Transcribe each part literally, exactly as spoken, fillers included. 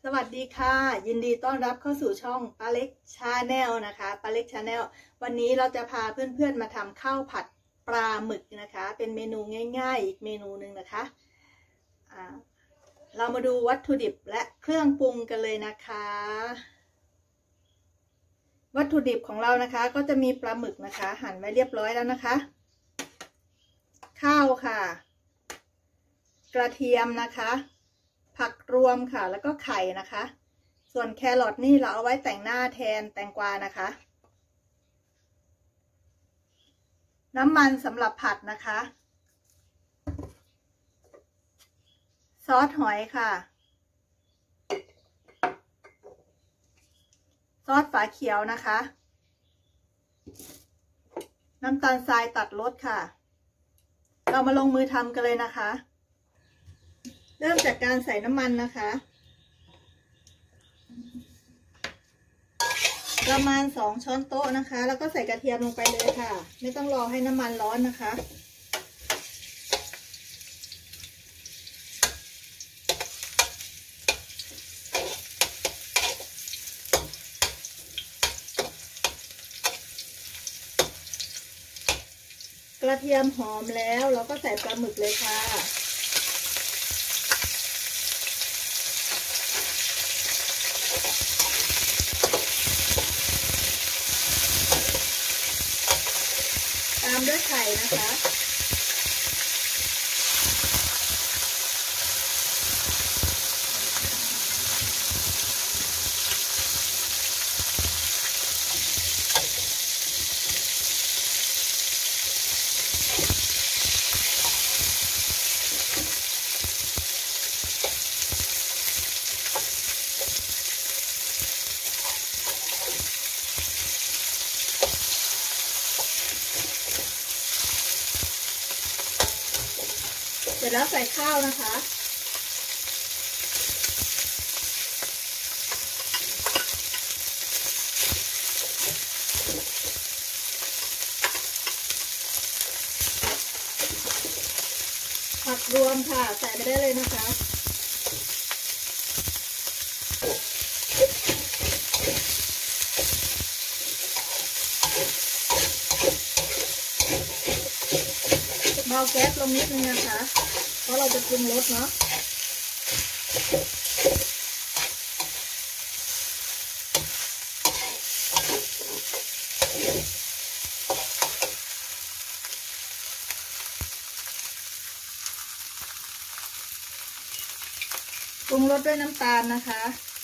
สวัสดีค่ะยินดีต้อนรับเข้าสู่ช่องป้าเล็กชาแนลนะคะป้าเล็กชาแนลวันนี้เราจะพาเพื่อนๆมาทำข้าวผัดปลาหมึกนะคะเป็นเมนูง่ายๆอีกเมนูหนึ่งนะคะเรามาดูวัตถุดิบและเครื่องปรุงกันเลยนะคะวัตถุดิบของเรานะคะก็จะมีปลาหมึกนะคะหั่นไว้เรียบร้อยแล้วนะคะข้าวค่ะกระเทียมนะคะผักรวมค่ะแล้วก็ไข่นะคะส่วนแครอทนี่เราเอาไว้แต่งหน้าแทนแตงกวานะคะน้ำมันสำหรับผัดนะคะซอสหอยค่ะซอสฝาเขียวนะคะน้ำตาลทรายตัดรสค่ะเรามาลงมือทำกันเลยนะคะเริ่มจากการใส่น้ำมันนะคะประมาณสองช้อนโต๊ะนะคะแล้วก็ใส่กระเทียมลงไปเลยค่ะไม่ต้องรอให้น้ำมันร้อนนะคะกระเทียมหอมแล้วเราก็ใส่ปลาหมึกเลยค่ะตามด้วยไข่นะคะเสร็จแล้วใส่ข้าวนะคะผักรวมค่ะใส่ไปได้เลยนะคะเบาแก๊สลงนิดนึงนะคะเพราะเราจะปรุงรสเนาะปรุงรสด้วยน้ำตาลนะคะ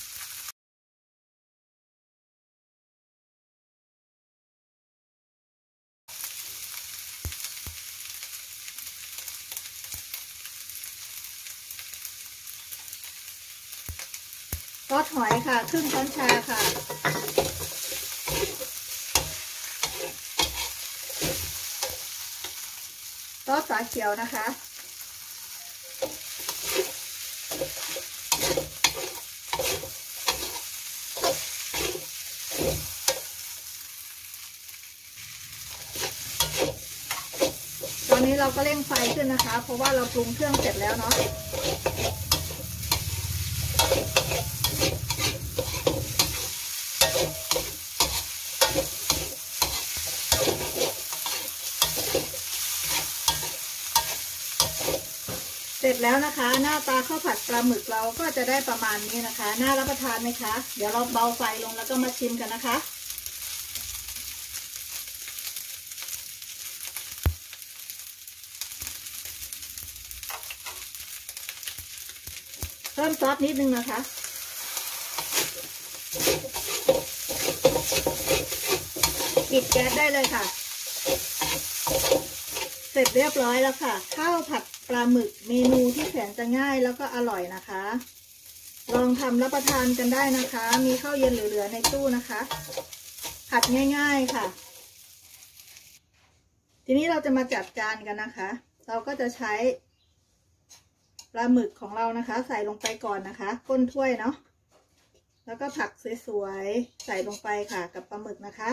ซอสหอยค่ะครึ่งช้อนชาค่ะซอสฝาเขียวนะคะตอนนี้เราก็เร่งไฟขึ้นนะคะเพราะว่าเราปรุงเครื่องเสร็จแล้วเนาะเสร็จแล้วนะคะหน้าตาข้าวผัดปลาหมึกเราก็จะได้ประมาณนี้นะคะน่ารับประทานไหมคะเดี๋ยวเราเบาไฟลงแล้วก็มาชิมกันนะคะเพิ่มซอสนิดนึงนะคะปิดแก๊สได้เลยค่ะเสร็จเรียบร้อยแล้วค่ะข้าวผัดปลาหมึกเมนูที่แสนจะง่ายแล้วก็อร่อยนะคะลองทำรับประทานกันได้นะคะมีข้าวเย็นเหลือๆในตู้นะคะผัดง่ายๆค่ะทีนี้เราจะมาจัดจานกันนะคะเราก็จะใช้ปลาหมึกของเรานะคะใส่ลงไปก่อนนะคะก้นถ้วยเนาะแล้วก็ผักสวยๆใส่ลงไปค่ะกับปลาหมึกนะคะ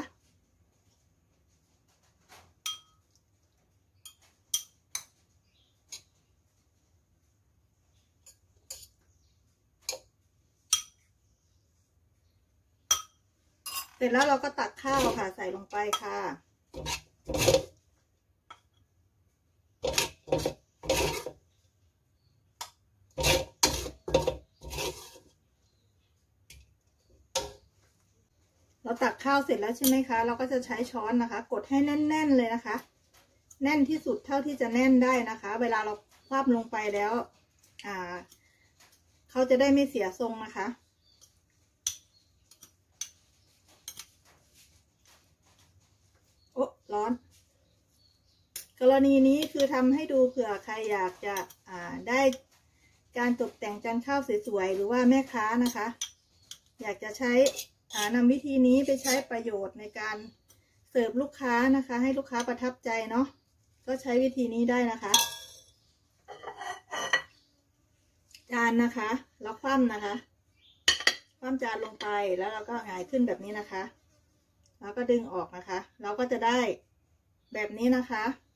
เสร็จแล้วเราก็ตักข้าวค่ะใส่ลงไปค่ะเราตักข้าวเสร็จแล้วใช่ไหมคะเราก็จะใช้ช้อนนะคะกดให้แน่นๆเลยนะคะแน่นที่สุดเท่าที่จะแน่นได้นะคะเวลาเราคว่ำลงไปแล้วอ่าเขาจะได้ไม่เสียทรงนะคะโอ้ร้อนกรณีนี้คือทำให้ดูเผื่อใครอยากจะอ่าได้การตกแต่งจานข้าวสวยๆหรือว่าแม่ค้านะคะอยากจะใช้นำวิธีนี้ไปใช้ประโยชน์ในการเสิร์ฟลูกค้านะคะให้ลูกค้าประทับใจเนาะก็ใช้วิธีนี้ได้นะคะจานนะคะแล้วคว่ำนะคะคว่ำจานลงไปแล้วเราก็หงายขึ้นแบบนี้นะคะแล้วก็ดึงออกนะคะเราก็จะได้แบบนี้นะคะ